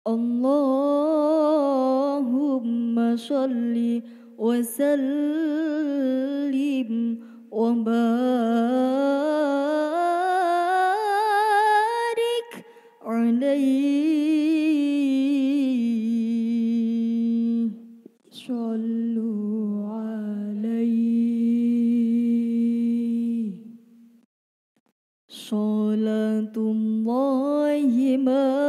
Allahumma sholli wa sallim wa barik alaihi. Sallu alaihi. Salatullahi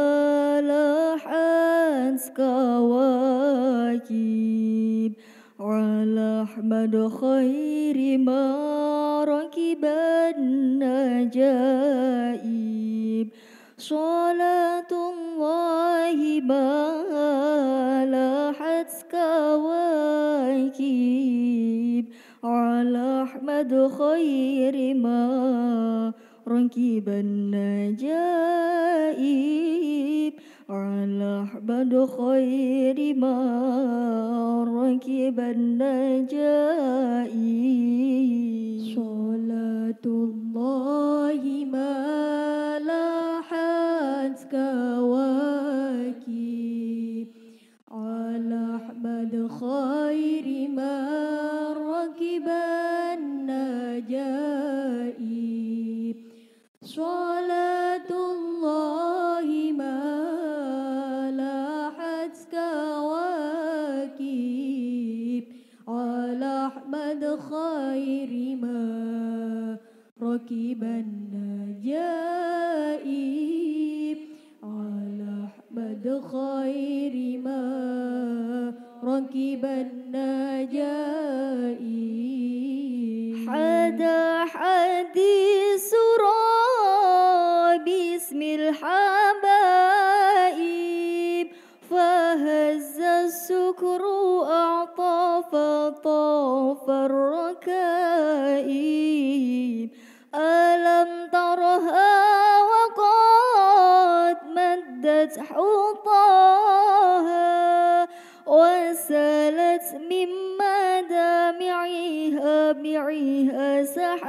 malahat kawakib ala Ahmad khairi marakiban najaib. Salatullahi malahat kawakib ala Ahmad khairi rakiban najaib ala Ahmad khairi rakiban najaib. Salatullahi malahat kawakib ala Ahmad khairi rakiban najaib. Salatullahi malahat kawakib ala Ahmad khairi rakiban najaib ala Ahmad khairi rakiban najaib. Hada hadis surah bismil habaib fahazza sukru a'tafa tafar rakaib. Alam taraha wa qad maddat hutaha wasalat mimma dami'iha bi'iha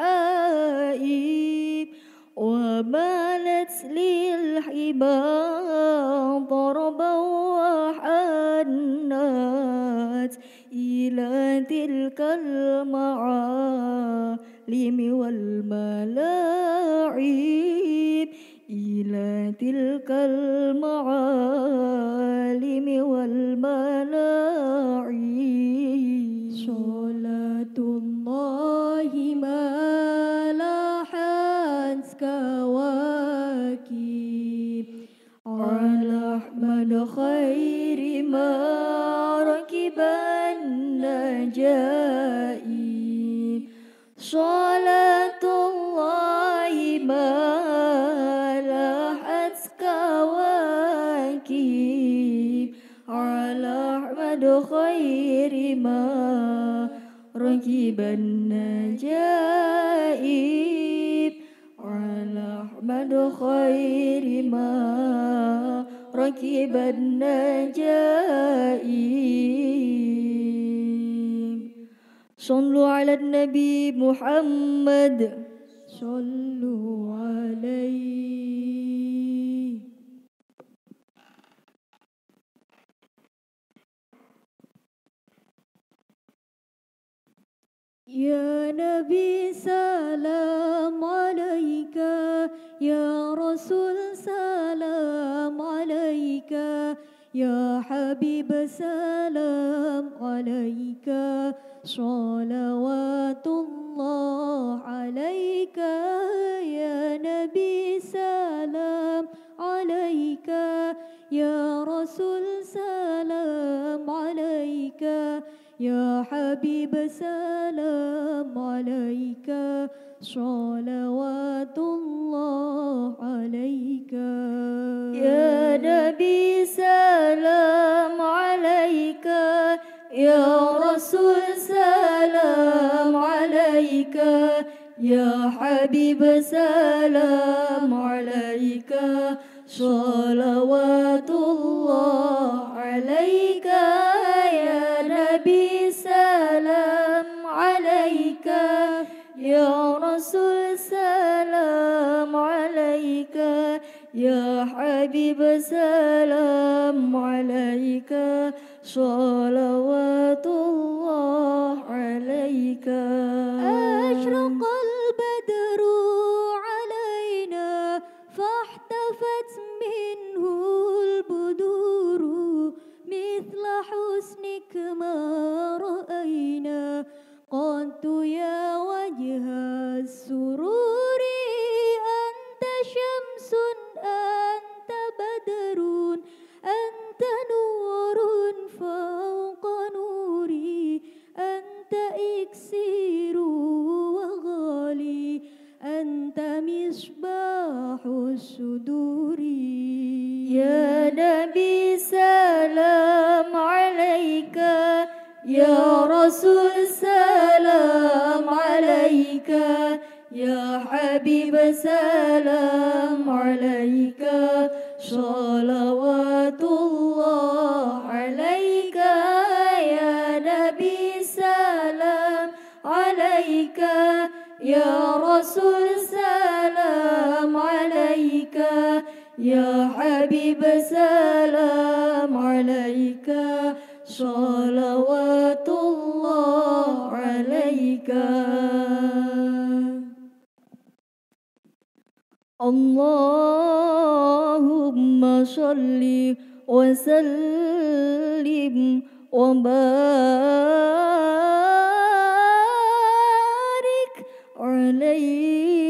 sahaib wa malat lil hibab darban wa hannat ila tilkal ma'alimi wal mala'ib ila tilkal ma'alimi wal mala'ib. Salatullahi malahat kawakib ala Ahmad khairi rakiban najaib. Salatullahi malahat kawakib ala Ahmad khairi rakiban najaib ala Ahmad khairi rakiban najaib. Sallu ala Nabi Muhammad. Sallu alaihi. Ya Nabi salam alaika, Ya Rasul salam alaika, Ya Habib salam alaika. Salawatullah alaika, Ya Nabi salam alaika, Ya Rasul salam alaika, Ya Habib salam alaika. Salawatullah alaika, Ya Nabi salam alaika, Ya Rasul salam alaika, Ya Habib salam alaika. Salawatullah alaika, Ya Nabi salam alaika, Ya Rasul salam alaika, Ya Habib حبيب سلام عليك صلوات الله عليك أشرق البدر علينا فاحتفت منه البدور مثل حسنك ما رأينا قلت يا وجه السرور أنت شمس أنت بدر أنت نور فوق نوري أنت إكسير وغالي أنت مصباح الصدور يا نبي سلام عليك يا رسول سلام عليك يا حبيب سلام عليك صلوات الله عليك يا نبي سلام عليك يا رسول سلام عليك يا حبيب سلام عليك صلوات الله عليك اللهم صل وسلم وبارك عليه